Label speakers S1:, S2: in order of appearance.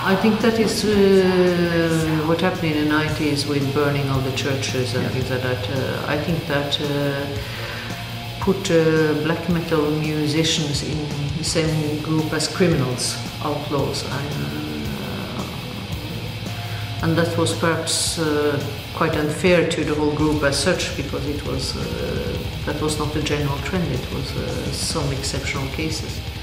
S1: I think that is what happened in the 90s with burning of the churches and things like that. I think that put black metal musicians in the same group as criminals, outlaws, and that was perhaps quite unfair to the whole group as such, because it was that was not the general trend. It was some exceptional cases.